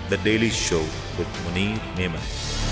The Daily Show with Munir Memon।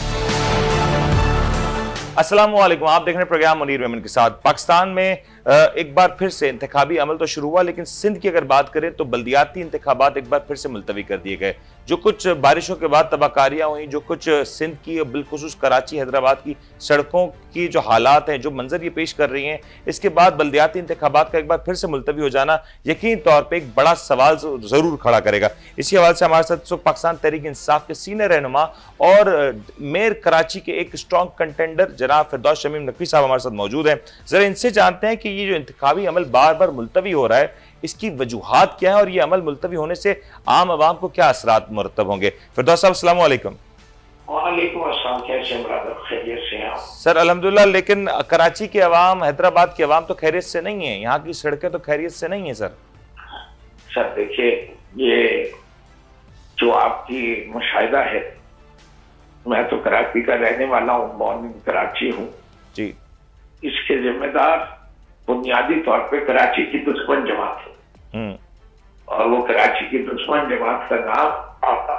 अस्सलामुअलैकुम, आप देख रहे हैं प्रोग्राम मुनीर मेमन के साथ। पाकिस्तान में एक बार फिर से इंतखाबी अमल तो शुरू हुआ, लेकिन सिंध की अगर बात करें तो बल्दियाती इंतखाबात एक बार फिर से मुलतवी कर दिए गए। जो कुछ बारिशों के बाद तबाहकारियां हुई, जो कुछ सिंध की बिलखुसूस कराची हैदराबाद की सड़कों की जो हालात हैं, जो मंजर ये पेश कर रही हैं, इसके बाद बल्दियाती इंतखाबात का एक बार फिर से मुलतवी हो जाना यकीन तौर पर एक बड़ा सवाल जरूर खड़ा करेगा। इसी हवाले से हमारे साथ पाकिस्तान तहरीक इंसाफ के सीनियर रहनुमा और मेयर कराची के एक स्ट्रॉन्ग कंटेंडर जनाब फिरदौस शमीम नकवी साहब हमारे साथ मौजूद हैं। जरा इनसे जानते हैं कि ये जो इंतखाबी अमल बार बार मुलतवी हो रहा है, इसकी वजूहात क्या है और ये अमल मुलतवी होने से आम आवाम को क्या असरात मुरतब होंगे। फिरदौस साहब अस्सलाम वालेकुम। वालेकुम अस्सलाम, कैसे खैरियत से हैं सर? अल्हम्दुलिल्लाह, लेकिन कराची के अवाम, हैदराबाद के अवाम तो खैरियत से नहीं है, यहाँ की सड़कें तो खैरियत से नहीं है सर। सर देखिए, ये जो आपकी मुशाहिदा है, मैं तो कराची का रहने वाला हूँ, बॉर्न इन कराची हूँ जी। इसके जिम्मेदार बुनियादी तौर पे कराची की दुश्मन जमात है, और वो कराची की दुश्मन जमात का नाम आता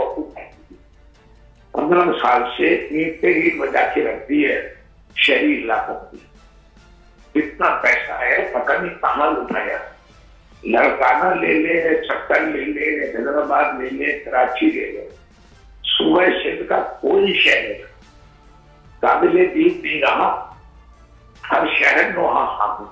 15 साल से ईंट पे ईंट बजा के रखती है शहरी इलाकों की। इतना पैसा है, पता नहीं कहाँ उठाया। लड़काना ले ले, चक्कर ले ले, हैदराबाद ले ले, कराची ले ले, सूबे सिंध का कोई शहर काबिले दीद नहीं रहा। हर शहर नोहा खामोश,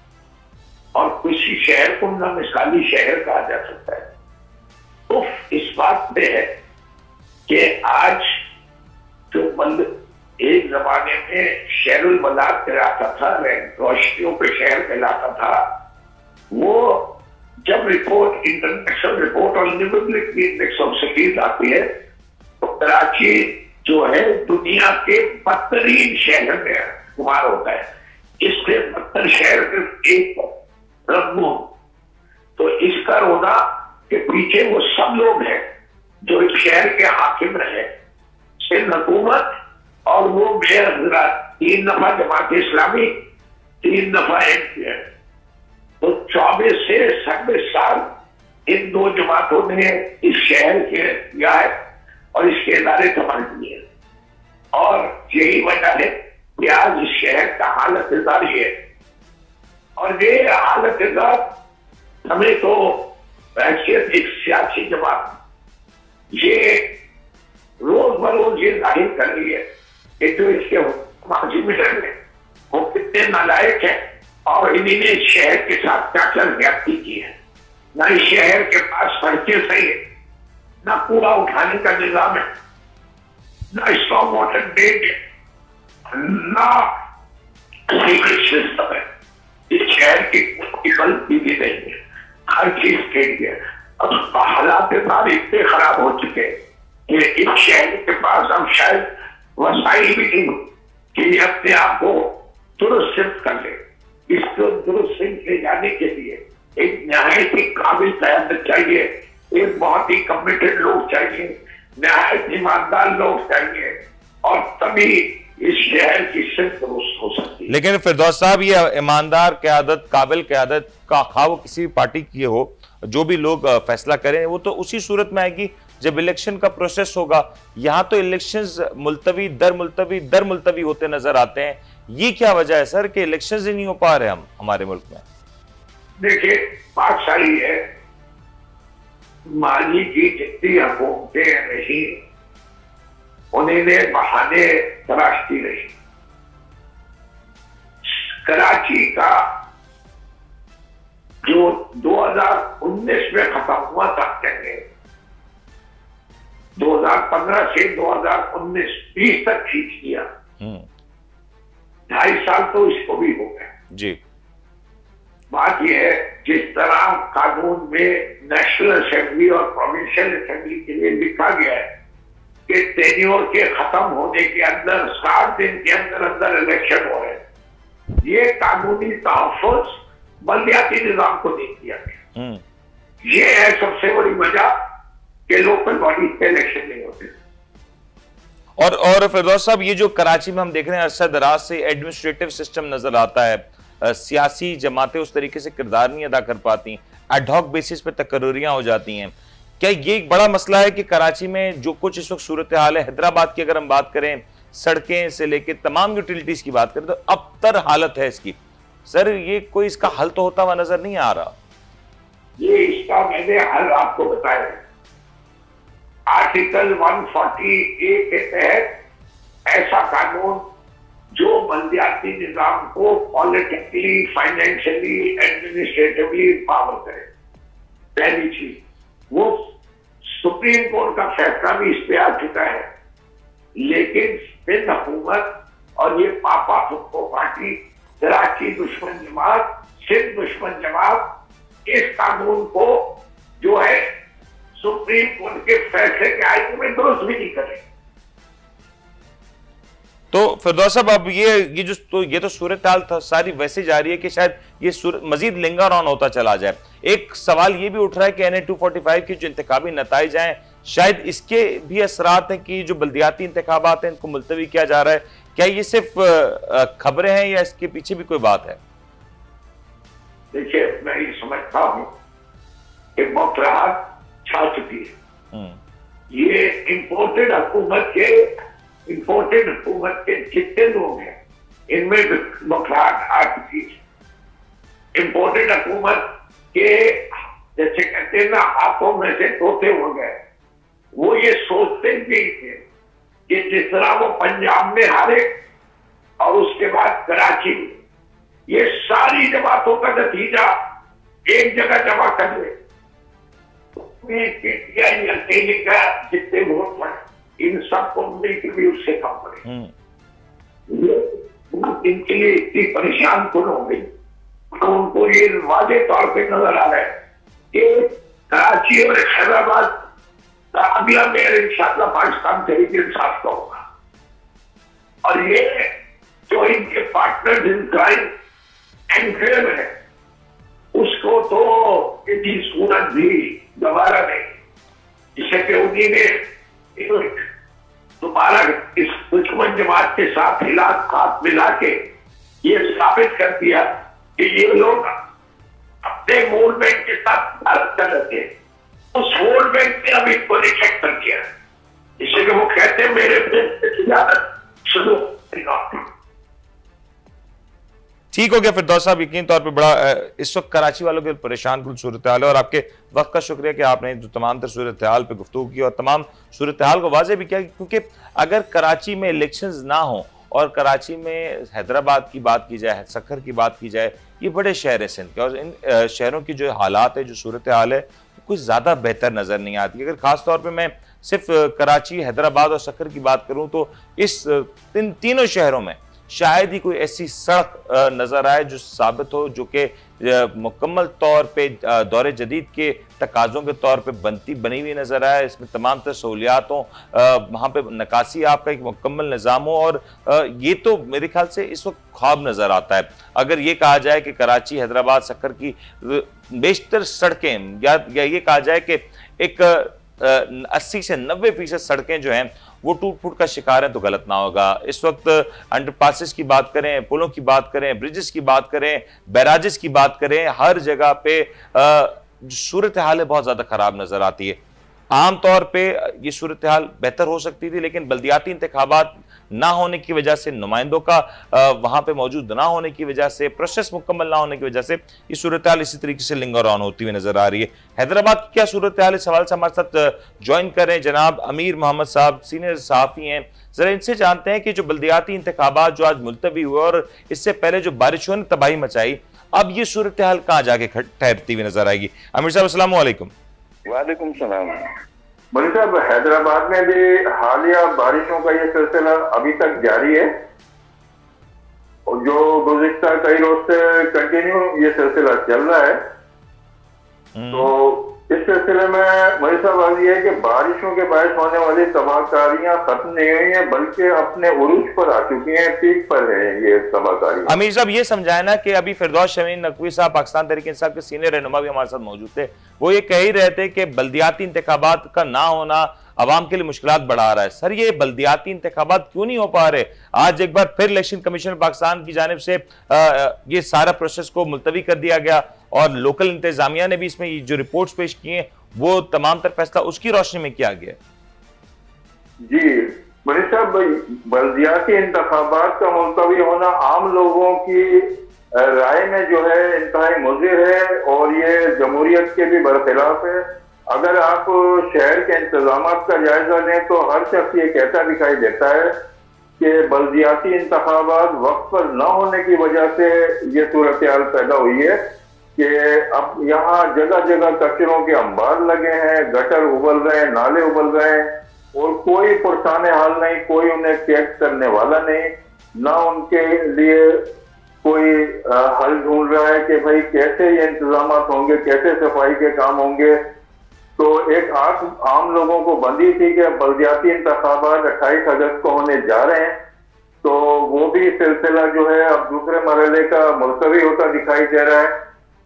और किसी शहर को ना मिसाली शहर कहा जा सकता है। तो इस बात पे है कि आज जो बंद एक जमाने में शहरुल बलाद कहलाता था, रोशनियों पे शहर कहलाता था, वो जब रिपोर्ट, इंटरनेशनल रिपोर्ट और लिविबिलिटी इंडेक्स ऑफ सिटीज आती है, तो कराची जो है दुनिया के बदतरीन शहर में शुमार होता है। इससे बदतर शहर सिर्फ एक रद्दू। तो इसका रोना के पीछे वो सब लोग हैं जो इस शहर के हाकिम रहे, सिंध हुकूमत और वो मेयर हजरात। 3 दफा जमात इस्लामी, 3 दफा एमपी। तो 24 से 26 साल इन दो जमातों ने इस शहर के किया है और इसके इदारे संभाल दिए, और यही वजह है कि आज इस शहर का हालत जारी है। और ये हालत हमें तो हैसियत एक सियासी जमात ये रोज बरोज ये जाहिर कर रही है कि जो इसके माजी मिनट में वो कितने नालायक है, और इन्हीं ने शहर के साथ क्या क्या ज्यादती की है। ना इस शहर के पास सड़कें सही है, ना कूड़ा उठाने का निजाम है, ना स्ट्रॉन्ग वाटर ड्रेन है, ना सीवरेज सिस्टम है। इस शहर की गलती भी नहीं है, हर चीज के लिए। अब हालात इतने खराब हो चुके हैं कि इस शहर के पास अब शायद वसाइल भी नहीं कि ये अपने आप को दुरुस्त कर ले। इसको दुरुस्त ले जाने के लिए एक नहायत ही काबिल क़यादत चाहिए, एक बहुत ही कमिटेड लोग चाहिए, नहायत ईमानदार लोग चाहिए, और तभी इस शहर की सिर्फ दुरुस्त हो सकती है। लेकिन फिरदौस साहब, ये ईमानदार क़यादत, काबिल क़यादत का खा वो किसी भी पार्टी की हो, जो भी लोग फैसला करें, वो तो उसी सूरत में आएगी जब इलेक्शन का प्रोसेस होगा। यहाँ तो इलेक्शंस मुलतवी दर मुलतवी होते नजर आते हैं। ये क्या वजह है सर कि इलेक्शंस ही नहीं हो पा रहे हम हमारे मुल्क में? देखिए, बात सारी है, माजी की जितनी हुकूमतें रही उन्हें बहाने तराशती रही। कराची का जो 2019 में खत्म हुआ था, कहते 2015 से 2019-20 तक खींच दिया, 2.5 साल तो इसको भी हो गए जी। बात यह है, जिस तरह कानून में नेशनल असेंबली और प्रोविंशियल असेंबली के लिए लिखा गया है कि टेन्योर के खत्म होने के अंदर 60 दिन के अंदर अंदर इलेक्शन हो रहे हैं, ये कानूनी तहफ़्फ़ुज़ बल्दियाती निज़ाम को नहीं दिया गया। ये है सबसे बड़ी वजह कि लोकल बॉडी पे इलेक्शन नहीं होते। और फिरदौस साहब, ये जो कराची में हम देख रहे हैं अरसा दराज से एडमिनिस्ट्रेटिव सिस्टम नजर आता है, सियासी जमातें उस तरीके से किरदार नहीं अदा कर पाती, एडहॉक बेसिस पे तकर्रियां हो जाती हैं। क्या ये एक बड़ा मसला है कि कराची में जो कुछ इस वक्त सूरत हाल है, हैदराबाद की अगर हम बात करें, सड़कें से लेकर तमाम यूटिलिटीज की बात करें तो अबतर हालत है इसकी। सर ये कोई इसका हल तो होता हुआ नजर नहीं आ रहा। ये इसका मैंने हल आपको बताया। आर्टिकल 140A के तहत ऐसा कानून जो बल्दियाती निजाम को पॉलिटिकली, फाइनेंशियली, एडमिनिस्ट्रेटिवली पावर करे। पहली चीज वो सुप्रीम कोर्ट का फैसला भी इस पे आ चुका है, लेकिन सिंध हुकूमत और ये पापा फुक्को पार्टी, कराची दुश्मन जमात, सिंध दुश्मन जमात इस कानून को जो है सुप्रीम कोर्ट के फैसले के आयु में दुरुस्त भी नहीं करे। तो फिरदौस साहब अब ये तो सूरत हाल सारी वैसे जा रही है कि शायद ये मजीद लिंगर ऑन होता चला जाए। एक सवाल ये भी उठ रहा है कि NA 245 की जो इंतखाबी नताइज आए, शायद इसके भी असरात हैं कि जो बल्दियाती इंतखाबात हैं इनको मुलतवी किया जा रहा है। क्या ये सिर्फ खबरें हैं या इसके पीछे भी कोई बात है? देखिए, मैं ये समझता हूं कि बौखलाहट छा चुकी है। ये इम्पोर्टेड हुकूमत के जितने लोग हैं इनमें बौखलाहट आ चुकी है। इम्पोर्टेड हुकूमत के जैसे कहते हैं ना, हाथों में से तोते हो गए। वो ये सोचते भी थे कि जिस तरह वो पंजाब में हारे और उसके बाद कराची में, ये सारी जमातों का नतीजा एक जगह जमा कर ले, का जितने वोट पड़े इन सबको मिलकर भी उससे कम पड़े। इनके लिए इतनी परेशान कौन हो गई, उनको ये वादे तौर पे नजर आ रहा है कि कराची और हैदराबाद का अगला मेयर इंशाअल्लाह पाकिस्तान तहरीक इंसाफ का होगा। और ये जो इनके पार्टनर इन क्राइम एनक्लेव है उसको तो इतनी सूरत भी दोबारा नहीं, जिससे कि उन्हीं ने दोबारा इस दुश्मन जमात के साथ हाथ मिला के ये साबित कर दिया कि ये लोग अपने वोट बैंक के साथ भारत कर रहे थे। उस वोट बैंक ने अभी इनको रिजेक्ट कर दिया, इससे कि वो कहते हैं मेरे सुनो। ठीक हो गया फिरदौस साहब, यकीन तौर पे बड़ा इस वक्त कराची वालों के परेशान कुल सूरत हाल है और आपके वक्त का शुक्रिया कि आपने जो तमाम तर सूरत हाल पे गुफ्तगू की और तमाम सूरत हाल को वाज़ेह भी किया। क्योंकि अगर कराची में इलेक्शंस ना हो और कराची में हैदराबाद की बात की जाए, सक्खर की बात की जाए, ये बड़े शहर हैं सिंध के और इन शहरों की जो हालात है, जो सूरत हाल है, कुछ ज़्यादा बेहतर नज़र नहीं आती। अगर ख़ास तौर पर मैं सिर्फ कराची, हैदराबाद और सक्खर की बात करूँ तो इस तीनों शहरों में शायद ही कोई ऐसी सड़क नजर आए जो साबित हो, जो कि मुकम्मल तौर पे दौरे जदीद के तकाज़ों के तौर पे बनी हुई नजर आए। इसमें तमाम तर सहूलियात हों, वहाँ पे नकासी आपका एक मुकम्मल निज़ाम हो और ये तो मेरे ख्याल से इस वक्त ख्वाब नजर आता है। अगर ये कहा जाए कि कराची, हैदराबाद, सक्खर की बेशतर सड़कें या ये कहा जाए कि एक 80 से 90% सड़कें जो हैं वो टूट फूट का शिकार है तो गलत ना होगा। इस वक्त अंडरपासेस की बात करें, पुलों की बात करें, ब्रिजेस की बात करें, बैराजेस की बात करें, हर जगह पे सूरत हाल बहुत ज़्यादा ख़राब नज़र आती है। आम तौर पे ये सूरत हाल बेहतर हो सकती थी, लेकिन बल्दियाती इंतखाबात ना होने की वजह से, नुमाइंदों का वहाँ पे मौजूद ना होने की वजह से, प्रोसेस मुकम्मल ना होने की वजह से ये सूरत हाल इसी तरीके से लिंगर ऑन होती हुई नजर आ रही है। हैदराबाद की क्या सूरत हाल, इस सवाल से हमारे साथ ज्वाइन कर रहे हैं जनाब अमीर मोहम्मद साहब, सीनियर सहाफ़ी हैं। जरा इनसे जानते हैं कि जो बल्दियाती इंतखाबात जो आज मुलतवी हुए और इससे पहले जो बारिशों ने तबाही मचाई, अब ये सूरत हाल कहाँ जाके ठहरती हुई नजर आएगी? अमीर साहब अस्सलाम वालेकुम। वालेकुम सलाम। मनी साहब, हैदराबाद में भी हालिया बारिशों का ये सिलसिला अभी तक जारी है और जो गुज़िश्ता कई रोज से कंटिन्यू ये सिलसिला चल रहा है। तो इस सिलसिले में मनी साहब आज ये है कि बारिशों के बायस होने वाली तबाहकारियां खत्म नहीं हुई हैं, बल्कि अपने उरूज पर आ चुकी हैं, पीक पर है ये तबाहकारियां। अमीर साहब ये समझाए ना कि अभी फिरदौस शमीन नकवी साहब, पाकिस्तान तहरीक इंसाफ के सीनियर रहनुमा भी हमारे साथ मौजूद थे, वो ये कह ही रहे थे कि बल्दियाती इंतखाबात का ना होना अवाम के लिए मुश्किलात बढ़ा रहा है। सर ये बल्दियाती इंतखाबात क्यों नहीं हो पा रहे? आज एक बार फिर इलेक्शन कमीशन पाकिस्तान की जानिब से ये सारा प्रोसेस को मुलतवी कर दिया गया और लोकल इंतजामिया ने भी इसमें जो रिपोर्ट्स पेश किए हैं वो तमाम तर फैसला उसकी रोशनी में किया गया? जी मनीष साहब, बल्दियाती इंतखाबात का मुलतवी होना आम लोगों की राय में जो है इंतहाई मुज़िर है और ये जमहूरियत के भी बरखिलाफ है। अगर आप शहर के इंतजामात का जायजा लें तो हर शख्स ये कहता दिखाई देता है कि बल्दियाती इंतखाबात वक्त पर न होने की वजह से ये सूरत हाल पैदा हुई है कि अब यहाँ जगह जगह कचरों के अंबार लगे हैं, गटर उबल रहे हैं, नाले उबल रहे हैं और कोई पुरसान हाल नहीं, कोई उन्हें चेक करने वाला नहीं, ना उनके लिए कोई हल ढूंढ रहा है कि भाई कैसे ये इंतजाम होंगे, कैसे सफाई के काम होंगे। तो एक आम लोगों को बंदी थी कि बल्दियाती इंतखाबात 28 अगस्त को होने जा रहे हैं, तो वो भी सिलसिला जो है अब दूसरे मरहले का मुलतवी होता दिखाई दे रहा है।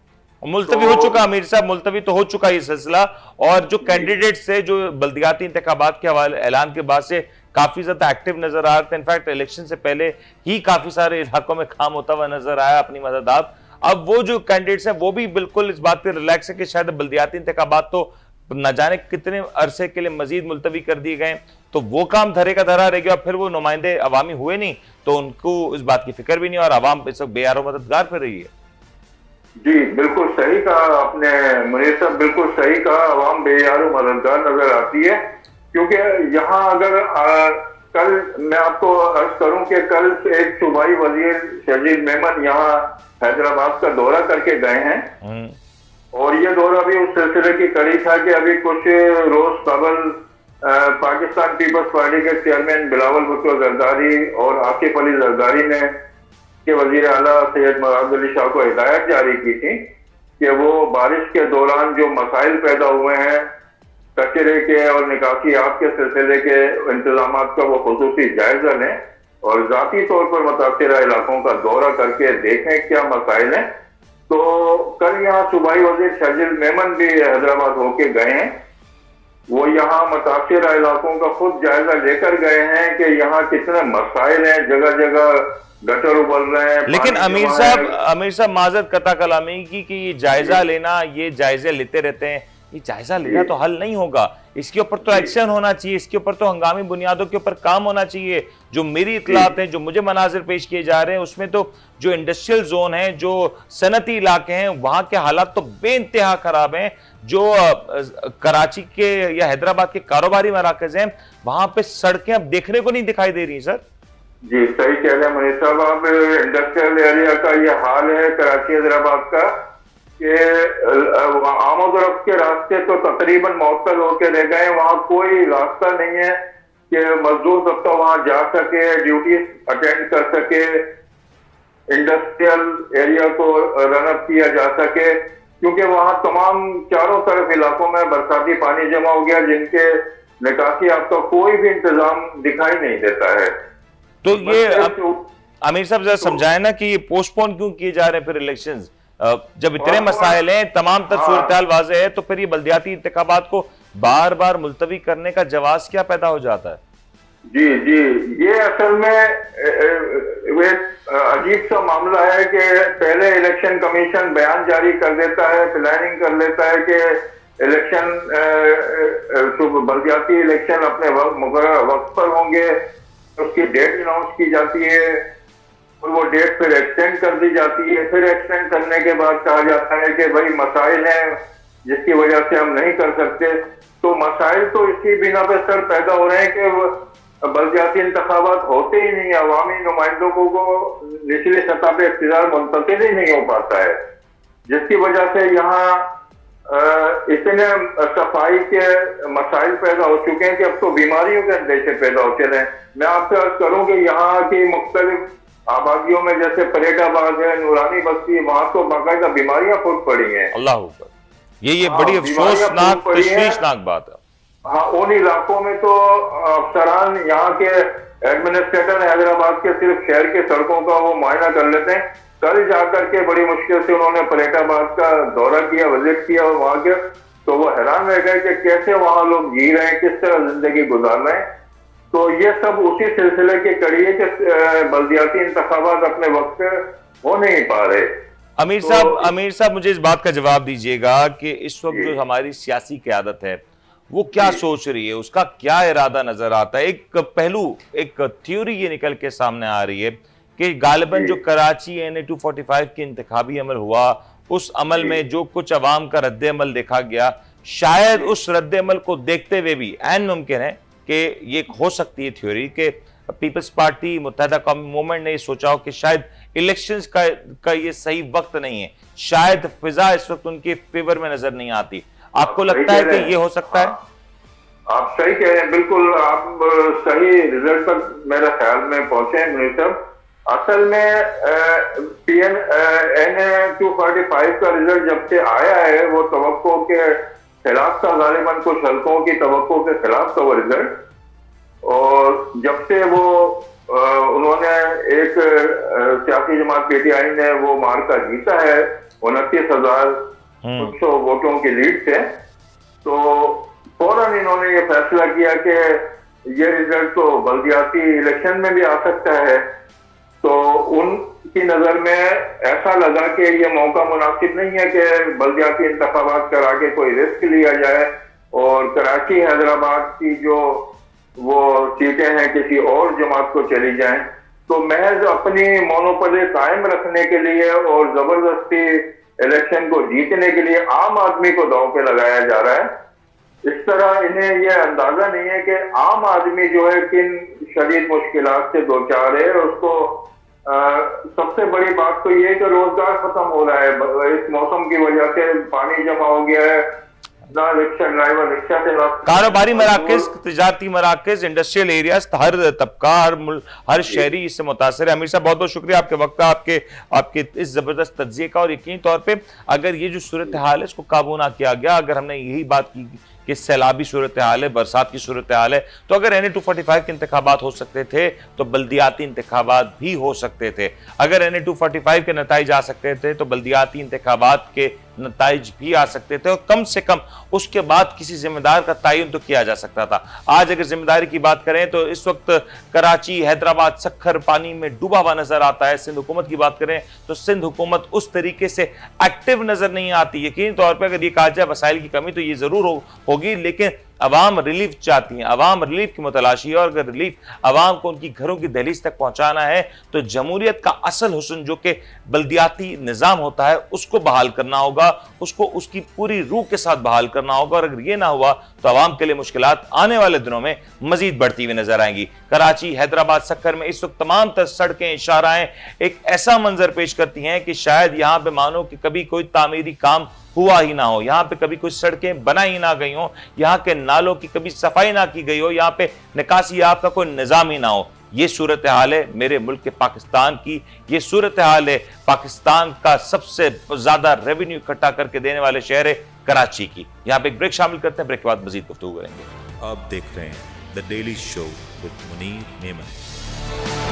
मुलतवी हो चुका अमीर साहब, मुलतवी तो हो चुका ये सिलसिला। और जो कैंडिडेट्स है जो बल्दियाती इंतखाबात के हवाले ऐलान के बाद से काफी ज्यादा एक्टिव नजर आ रहे थे, इनफैक्ट इलेक्शन से पहले ही काफी सारे इलाकों में काम होता हुआ नजर आया अपनी मदद आप। अब वो जो कैंडिडेट्स हैं वो भी बिल्कुल इस बात पर रिलैक्स है कि शायद बल्दियाती इंतखाबात तो न जाने कितने अरसे के लिए मजीद मुलतवी कर दिए गए, तो वो काम धरे का धरा रह गया। फिर वो नुमाइंदे अवामी हुए नहीं तो उनको इस बात की फिक्र भी नहीं और अवाम इस वक्त बेयारो मददगार फिर रही है। जी बिल्कुल सही कहा आपने मुनीर साहब, बिल्कुल सही कहा। अवाम बेयारो मददगार नजर आती है क्योंकि यहाँ अगर कल मैं आपको अर्ज करूं कि कल एक सूबाई वजीर शजील मेमन यहाँ हैदराबाद का दौरा करके गए हैं और ये दौरा भी उस सिलसिले की कड़ी था कि अभी कुछ रोज कबल पाकिस्तान पीपल्स पार्टी के चेयरमैन बिलावल भुट्टो जरदारी और आसिफ अली जरदारी ने के वजीर आला सैयद मुराद अली शाह को हिदायत जारी की थी कि वो बारिश के दौरान जो मसाइल पैदा हुए हैं कचरे के और निकासी आब के सिलसिले के इंतजाम का वो खुसूसी जायजा लें और जाती तौर पर मुतासिरा इलाकों का दौरा करके देखें क्या मसाइल हैं। तो कल यहाँ सूबाई वजीर शजील मेमन भी हैदराबाद होके गए हैं, वो यहाँ मुतासिरा इलाकों का खुद जायजा लेकर गए हैं कि यहाँ कितने मसाइल हैं, जगह जगह गटर उबल रहे हैं। लेकिन अमीर साहब माजरत कता कलामी की ये जायजा लेना, ये जायजे लेते रहते हैं, ये जायजा लेना तो हल नहीं होगा, इसके ऊपर तो एक्शन होना चाहिए, इसके ऊपर तो हंगामी बुनियादों के ऊपर काम होना चाहिए। जो मेरी इतलात हैं, जो मुझे मनाजिर पेश किए जा रहे हैं, उसमें तो जो इंडस्ट्रियल जोन है, जो सनती इलाके हैं, वहां के हालात तो बेइंतहा खराब हैं। जो कराची के या हैदराबाद के कारोबारी मराकज हैं, वहां पे सड़कें अब देखने को नहीं दिखाई दे रही। सर जी सही कह रहे हैं मनीष साहब, आप इंडस्ट्रियल एरिया का ये हाल है कराची हैदराबाद का कि आमद-ओ-रफ्त के रास्ते तो तकरीबन मुअत्तल होकर रह गए, वहाँ कोई रास्ता नहीं है कि मजदूर सब तो वहाँ जा सके, ड्यूटी अटेंड कर सके, इंडस्ट्रियल एरिया को रनअप किया जा सके, क्योंकि वहाँ तमाम चारों तरफ इलाकों में बरसाती पानी जमा हो गया जिनके निकासी आपका कोई भी इंतजाम दिखाई नहीं देता है। तो ये आमिर साहब जरा समझाए ना कि ये पोस्टपोन क्यों किए जा रहे हैं फिर इलेक्शंस, जब इतने मसाइल हैं, तमाम तर सूरत-ए-हाल वाज़ेह है, तो फिर ये बल्दियाती इंतखाबात को बार बार मुलतवी करने का जवाब क्या पैदा हो जाता है? जी जी, ये असल में वे अजीब सा मामला है कि पहले इलेक्शन कमीशन बयान जारी कर देता है, प्लानिंग कर लेता है कि इलेक्शन बल्दियाती इलेक्शन अपने वक्त पर होंगे, उसकी डेट अनाउंस की जाती है और वो डेट फिर एक्सटेंड कर दी जाती है। फिर एक्सटेंड करने के बाद कहा जाता है कि भाई मसाइल हैं जिसकी वजह से हम नहीं कर सकते। तो मसाइल तो इसी बिना पे सर पैदा हो रहे हैं कि बल्दियाती इंतखाबात होते ही नहीं, अवामी नुमाइंदों को निचली सतह पे इख्तियार मुंतकिल ही नहीं हो पाता है, जिसकी वजह से यहाँ इतने सफाई के मसाइल पैदा हो चुके हैं कि अब तो बीमारियों के अंदेशे पैदा हो चले हैं। मैं आपसे अर्ज करूं कि यहाँ की मुख्तलिफ आबादियों में जैसे परेटाबाद है, नूरानी बस्ती, वहां तो बाकायदा बीमारियां फूट पड़ी हैं। अल्लाह हुक्म, ये बड़ी अफसोसनाक तशवीशनाक बात है। हाँ, उन इलाकों में तो अफसरान यहाँ के एडमिनिस्ट्रेटर हैदराबाद के सिर्फ शहर के सड़कों का वो मुआयना कर लेते हैं। कल जाकर के बड़ी मुश्किल से उन्होंने परेटाबाद का दौरा किया, विजिट किया और वहां के तो वो हैरान रह गए कि कैसे वहां लोग जी रहे हैं, किस तरह जिंदगी गुजार रहे हैं। तो ये सब उसी सिलसिले की कड़ी है कि बल्दियाती इंतखाबात अपने वक्त पे हो नहीं पा रहे। अमीर साहब मुझे इस बात का जवाब दीजिएगा कि इस वक्त जो हमारी सियासी क़यादत है वो क्या सोच रही है, उसका क्या इरादा नजर आता है। एक पहलू, एक थ्योरी ये निकल के सामने आ रही है कि गालिबन जो कराची NA 245 के इंतखाबी अमल हुआ, उस अमल में जो कुछ अवाम का रद्द अमल देखा गया, शायद उस रद्द अमल को देखते हुए भी ऐन मुमकिन है कि ये हो सकती है थ्योरी कि पीपल्स पार्टी, मुत्तहिदा कौमी मूवमेंट ने ये सोचा हो कि शायद इलेक्शंस का ये सही वक्त नहीं है, शायद फिजा इस वक्त उनके फेवर में नजर नहीं आती। आपको लगता है कि ये हो सकता है? आप सही कह रहे हैं, बिल्कुल आप सही रिजल्ट तक मेरे ख्याल में पहुंचे हैं मुनीर साहब। असल में NA 245 का रिजल्ट जब से आया है वो तवक्को के खिलाफ था, गालिबन कुछ हल्कों की तवक्को के खिलाफ था वो रिजल्ट। और जब से वो उन्होंने एक सियासी जमात PTI ने वो मार्का जीता है 29,000 वोटों की लीड से, तो फौरन इन्होंने ये फैसला किया कि ये रिजल्ट तो बल्दियाती इलेक्शन में भी आ सकता है। तो उनकी नजर में ऐसा लगा कि ये मौका मुनासिब नहीं है कि बल्दियाती इंतखाबात करा के कोई रिस्क लिया जाए और कराची हैदराबाद की जो वो सीटें हैं किसी और जमात को चली जाएं। तो महज अपनी मोनोपोली कायम रखने के लिए और जबरदस्ती इलेक्शन को जीतने के लिए आम आदमी को दांव पे लगाया जा रहा है। इस तरह इन्हें यह अंदाजा नहीं है कि आम आदमी जो है किन शदीद मुश्किलात से दो चार है। उसको सबसे बड़ी बात तो ये कि रोजगार खत्म हो रहा है, इस मौसम की वजह से पानी जमा हो गया है, ना रिक्शा ड्राइवर रिक्शा से ना कारोबारी मराकज, तिजारती मराकज, इंडस्ट्रियल एरियाज, हर तबका, हर शहरी इससे मुतासर है। अमीर साहब बहुत बहुत शुक्रिया आपके वक्त का, आपके इस जबरदस्त तज्जिए का। और यकीनी तौर पे अगर ये जो सूरत हाल है इसको काबू ना किया गया, अगर हमने यही बात की कि सैलाबी सूरत हाल है, बरसात की सूरत हाल है, तो अगर NA 245 के इंतखाबात हो सकते थे तो बल्दियाती इंतखाबात भी हो सकते थे। अगर NA 245 के नताइज आ सकते थे तो बल्दियाती इंतखाबात के नताइज भी आ सकते थे, और कम से कम उसके बाद किसी जिम्मेदार का तयन तो किया जा सकता था। आज अगर जिम्मेदारी की बात करें तो इस वक्त कराची, हैदराबाद, सक्खर पानी में डूबा हुआ नजर आता है। सिंध हुकूमत की बात करें तो सिंध हुकूमत उस तरीके से एक्टिव नजर नहीं आती। यकीनी तौर पर अगर ये कहा जाए वसाइल की कमी तो ये जरूर होगी, लेकिन अवाम रिलीफ चाहती है, अवाम रिलीफ की मुतलाशी है। और अगर रिलीफ अवाम को उनकी घरों की दहलीज तक पहुंचाना है तो जमहूरियत का असल हुस्न जो कि बल्दियाती निज़ाम होता है उसको बहाल करना होगा, उसको उसकी पूरी रूह के साथ बहाल करना होगा। और अगर ये ना हुआ तो अवाम के लिए मुश्किलात आने वाले दिनों में मजीद बढ़ती हुई नजर आएंगी। कराची, हैदराबाद, सक्खर में इस वक्त तमाम तर सड़कें, इशाराएं एक ऐसा मंजर पेश करती हैं कि शायद यहां पर मानो कि कभी कोई तामीरी काम हुआ ही ना हो, यहाँ पे कभी कोई सड़कें बनाई ही ना गई हो, यहाँ के नालों की कभी सफाई ना की गई हो, यहाँ पे निकासी आप का कोई निजाम ही ना हो। ये सूरत हाल है मेरे मुल्क के पाकिस्तान की, ये सूरत हाल है पाकिस्तान का सबसे ज्यादा रेवेन्यू इकट्ठा करके देने वाले शहर है कराची की। यहाँ पे एक ब्रेक शामिल करते हैं, ब्रेक के बाद मजीद गुफ्तगू करेंगे। आप देख रहे हैं the daily show with Munir Memon.